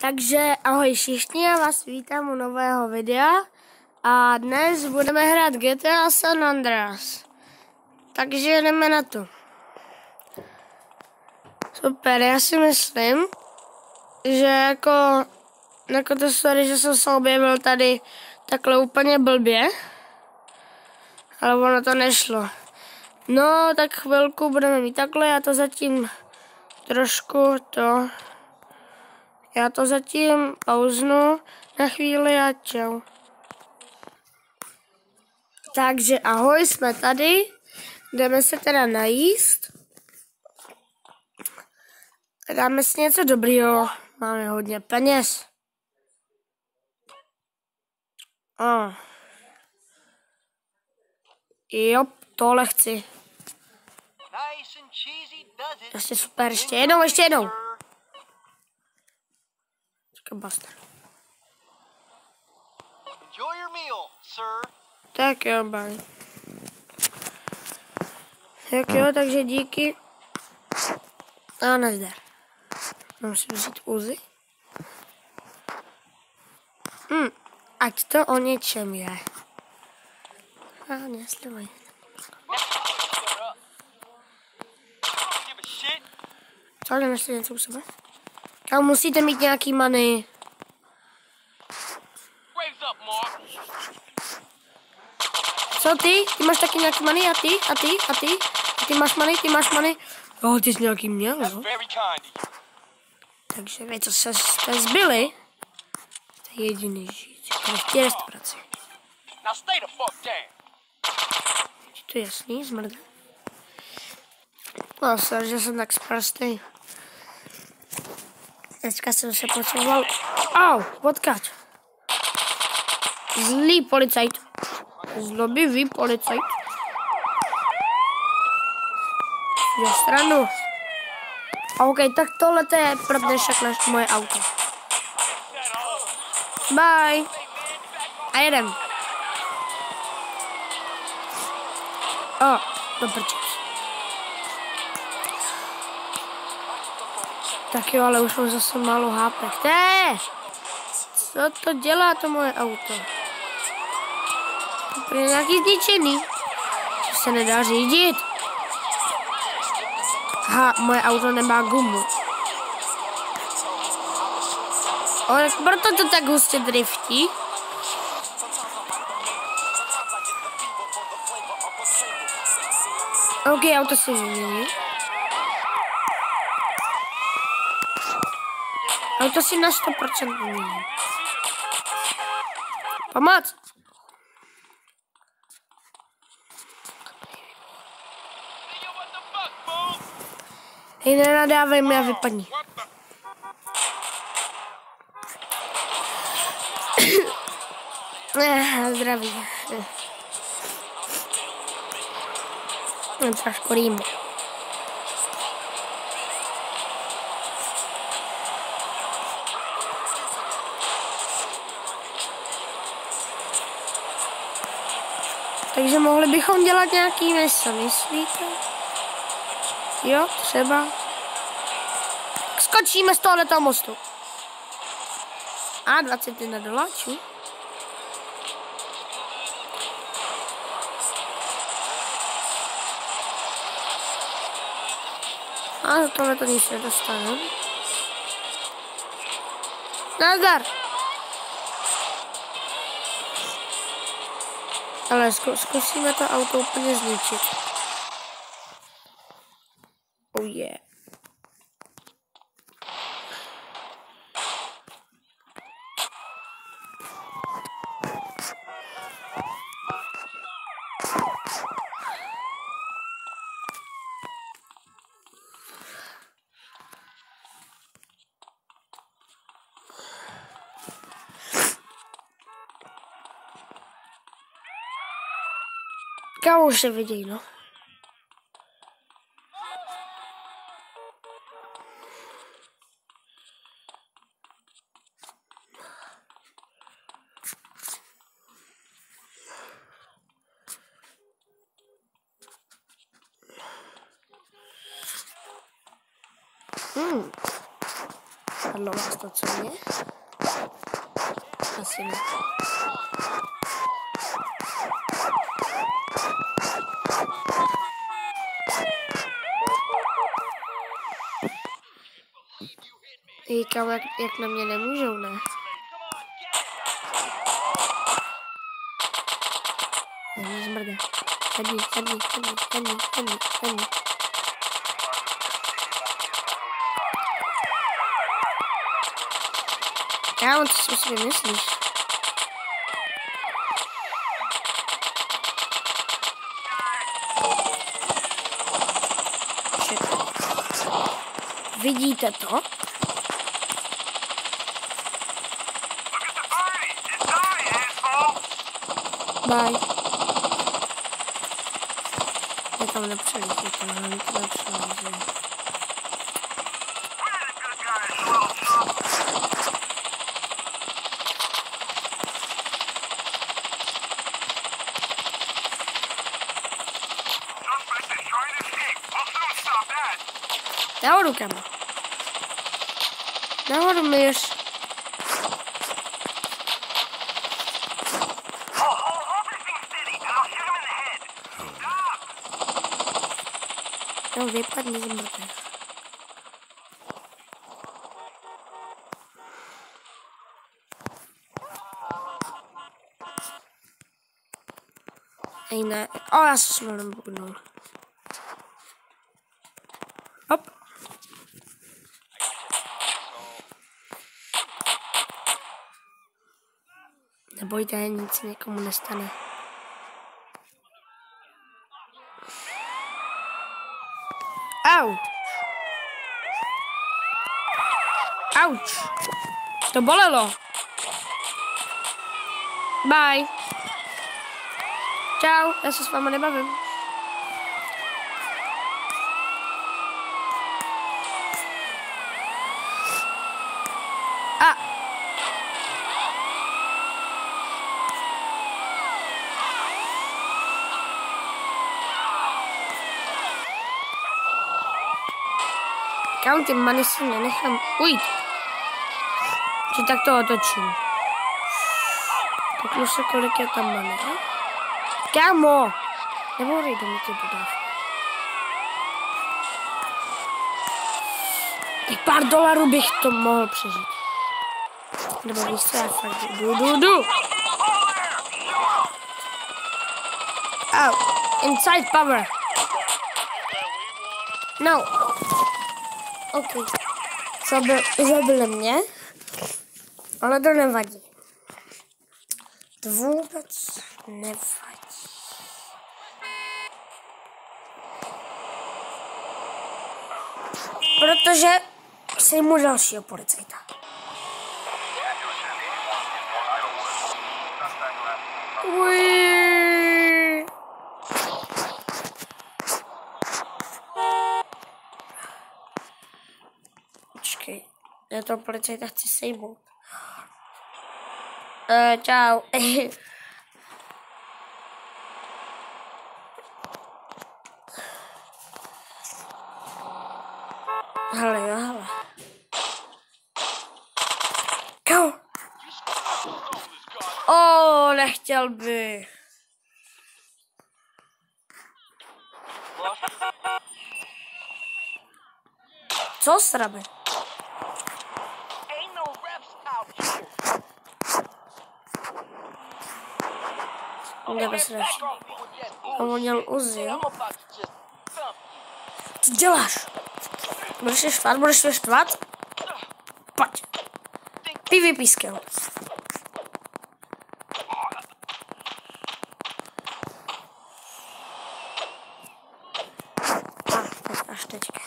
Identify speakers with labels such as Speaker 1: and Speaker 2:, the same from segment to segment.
Speaker 1: Takže ahoj všichni, já vás vítám u nového videa a dnes budeme hrát GTA San Andreas. Takže jdeme na to. Super, já si myslím, že jako to sorry, že jsem se objevil tady takhle úplně blbě, ale ono to nešlo. No, tak chvilku budeme mít takhle, já to zatím pauznu na chvíli a čau. Takže ahoj, jsme tady, jdeme se teda najíst. Dáme si něco dobrýho, máme hodně peněz. Jo, tohle chci. Ještě super, ještě jednou. Čekaj, basta. Tak jo, bye. Tak jo, takže díky. A nazdar. Mám si vzít uzi. Ať to o něčem je. A neslivaj. Co, nemáš něco u sebe? Kámo, musíte mít nějaký money. Co ty? Ty máš taky nějaký money? A ty máš money? Jo, ty jsi nějaký měl, jo? Takže vy, co jste zbyli, to je jediný žít. V restauraci. To je jasný, zmrde. No, sorry, že jsem tak sprostý. Dneska jsem se potřeboval... Au, odkaď. Zlý policajt. Zlobivý policajt. Ze stranu. OK, tak tohle je pro dnešek naše moje auto. Bye. A jedem. Do prčic. Tak jo, ale už mám zase málo hápek. Co to dělá to moje auto? Je nějaký zničený. Že se nedá řídit. Moje auto nemá gumu. Ale proto to tak hustě driftí. OK, auto si vymění. Auto si na 100% vymění. Pomoc! Hej, nenadávej mi a vypadni. Zdraví. Trošku rýmu. Takže mohli bychom dělat nějaký měso, myslíte? Jo, třeba. Skočíme z tohoto mostu. A 21 doláčů. A za tohle to nic nedostanu. Nazdar! Ale zkusíme to auto úplně zničit. Oh yeah. Kámo, už se vidějí, no. napadlo vás to, co mě? Asi ne. Říkám, jak na mě nemůžou, ne? Není zmrdá. Sedni. Já on, co si myslíš? Vidíte to? Bye. Je tam nepřelízíte, ale to nepřelízí. Nahoru, kamo. Nahoru, Myš. No, vypadni z mrtev. Ej, ne. O, já se smolem buknul. Hop. Nebojte, nic se někomu nestane. Au. Auč. To bolelo. Bye. Čau, já se s váma nebavím. A. Kam ty many si nenechám ujít. Či tak to otočím. Kouknu se, kolik je tam many. Kámo! Nebourej do mě ty dodávky. Těch pár dolarů bych to mohl přežít. Nebo víš co, já fakt jdu. Oh, inside power. No. OK. Zabili mě, ale to nevadí. To vůbec nevadí. Protože sejmu dalšího policajta. Uiii. Počkej, já toho policajta chci sejmout. Čau. Hele. Kámo. Nechtěl by. Co srabe? Nebezpečný. On měl Uzi, jo? Co děláš? Budeš se štvat? Pojď. PvP skill. Až teďka.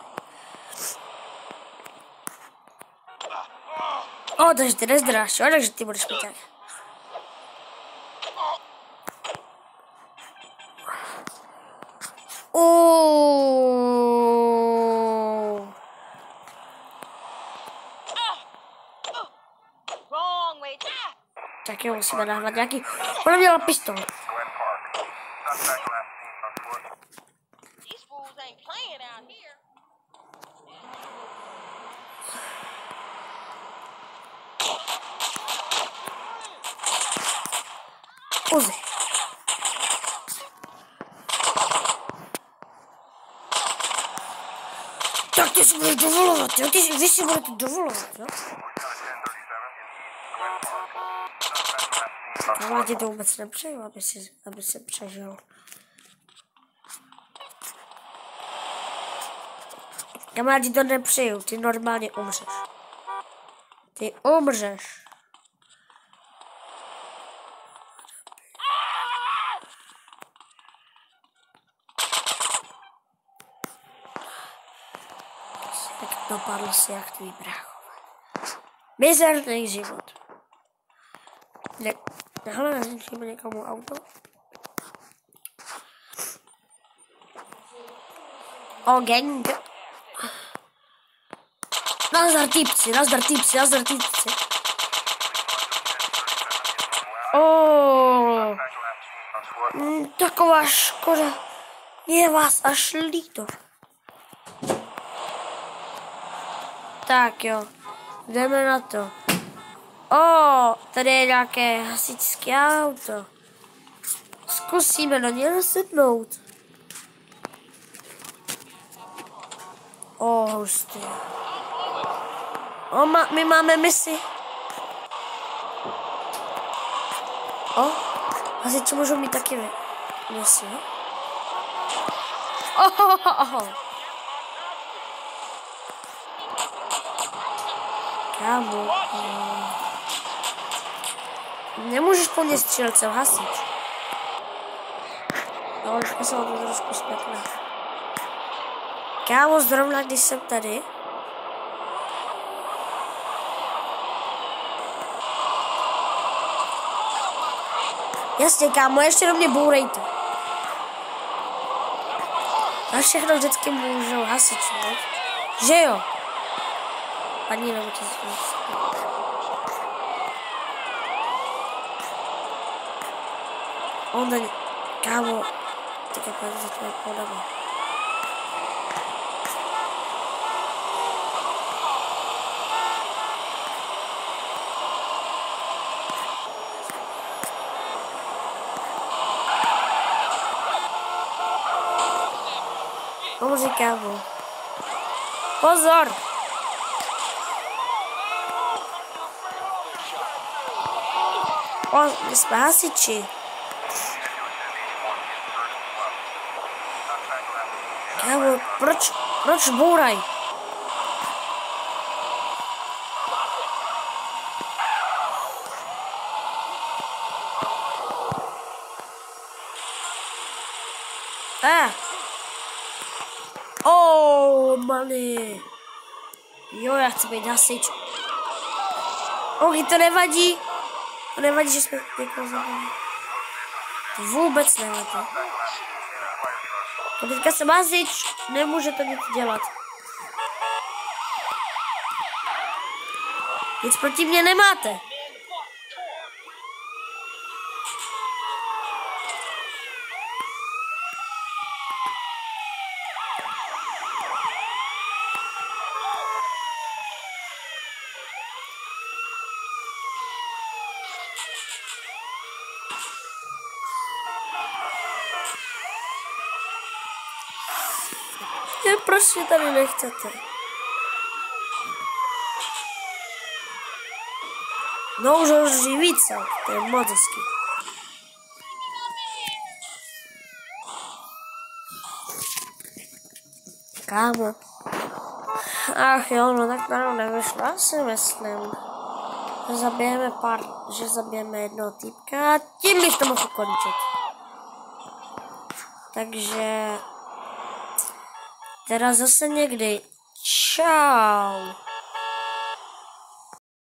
Speaker 1: Takže ty nezdráš, jo? Takže ty budeš mít. Tak jo, musíme dávat nějaký... Ona měla pistol. Uzi. Tak ty si budeš dovolovat, jo? Vy si budete dovolovat, jo? Já ti to vůbec nepřeju, aby se přežil. Já ti to nepřeju, ty normálně umřeš. Ty umřeš. Tak dopadl si jak tvý bráchové. Mizerný život. Hele, nezničíme někomu auto. O, gang. Nazdar týpci. O, taková škoda. Je vás až líto. Tak jo, jdeme na to. O, tady je nějaké hasičské auto. Zkusíme na ně nasednout. O, hustý. O, my máme misi. O, hasiči můžou mít taky misi, jo? Oho. Kámo. Nemůžeš po mně střílet, jsem hasič. No, už se to trošku zpětné. Kámo, zrovna když jsem tady. Jasně, kámo, ještě do mě bourejte. Na všechno vždycky můžou hasiči, ne? Že jo? Paní nebo to on není, kámo, tak jak za to podáme. Pomůže, kámo. Pozor! O, my jsme hasiči. Kámo, proč bouraj? Many. Jo, já chci být hasič. To nevadí. To nevadí, že jsme někoho zabili. To vůbec nevadí. To teďka jsem hasič, nemůže to nic dělat. Nic proti mně nemáte. Proč mě tady nechcete? No už více, to je moc hezký. Kámo. Ach jo, no tak to nevyšlo, já si myslím. Že zabijeme jednoho týpka a tím bych to mohl ukončit. Takže... Teda zase někdy. Čau.